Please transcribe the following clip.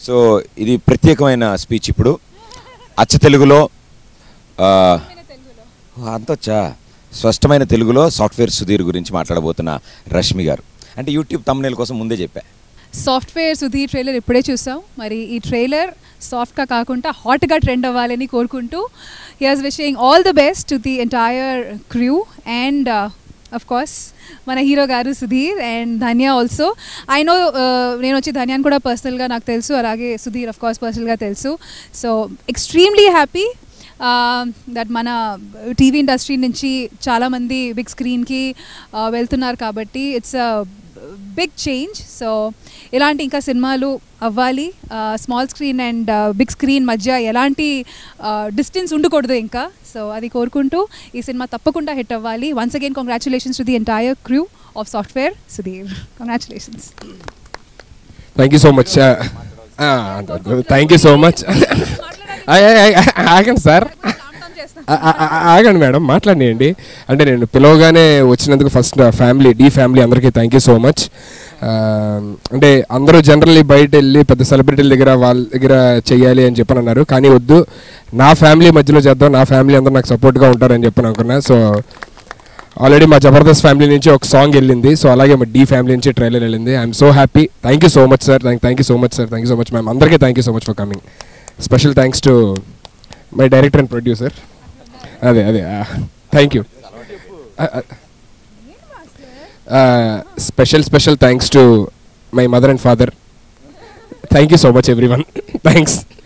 So ఇది ప్రత్యేకమైన speech. ఇప్పుడు అచ్చ తెలుగులో అంతొచ్చా స్పష్టమైన తెలుగులో సాఫ్ట్వేర్ సుధీర్ గురించి మాట్లాడబోతున్న రష్మి గారు. అంటే యూట్యూబ్ తమ్నెయిల్ కోసం ముందే చెప్పా. సాఫ్ట్వేర్ సుధీర్ ట్రైలర్ ఇప్పుడే చూసాం. మరి ఈ ట్రైలర్ సాఫ్ట్గా కాకుండా హాట్గా ట్రెండ్ అవ్వాలని కోరుకుంటూ here's wishing all the best to the entire crew and of course మన హీరో గారు Sudheer and Dhanya also. I know నేను వచ్చి ధన్యాన్ని కూడా పర్సనల్గా నాకు తెలుసు, అలాగే సుధీర్ అఫ్ కోర్స్ పర్సనల్గా తెలుసు. సో ఎక్స్ట్రీమ్లీ హ్యాపీ దట్ మన టీవీ ఇండస్ట్రీ నుంచి చాలామంది బిగ్ స్క్రీన్కి వెళ్తున్నారు కాబట్టి it's a big change. So ఇలాంటి ఇంకా సినిమాలు అవ్వాలి. Small screen and big screen మధ్య ఎలాంటి డిస్టెన్స్ ఉండకూడదు ఇంకా. సో అది కోరుకుంటూ ఈ సినిమా తప్పకుండా హిట్ అవ్వాలి. Once again congratulations to the entire crew of software Sudheer. Congratulations. Thank you so much. Thank you so much. ఆగండి సార్, ఆగండి మేడం, మాట్లాడియండి. అంటే నేను పిలవగానే వచ్చినందుకు ఫస్ట్ ఫ్యామిలీ డి ఫ్యామిలీ అందరికీ థ్యాంక్ యూ సో మచ్. అంటే అందరూ జనరల్లీ బయట వెళ్ళి పెద్ద సెలబ్రిటీల దగ్గర వాళ్ళ దగ్గర చెయ్యాలి అని చెప్పని అన్నారు, కానీ వద్దు, నా ఫ్యామిలీ మధ్యలో చేద్దాం, నా ఫ్యామిలీ అందరూ నాకు సపోర్ట్గా ఉంటారని చెప్పని అనుకున్నా. సో ఆల్రెడీ మా జబర్దస్త్ ఫ్యామిలీ నుంచి ఒక సాంగ్ వెళ్ళింది, సో అలాగే మా డి ఫ్యామిలీ నుంచి ట్రైలర్ వెళ్ళింది. I'm so happy. Thank you so much sir. Thank you so much sir. Thank you so much ma'am. అందరికీ thank you so much for coming. Special thanks to my director and producer. అదే thank you. Special thanks to my mother and father. Thank you so much everyone. Thanks.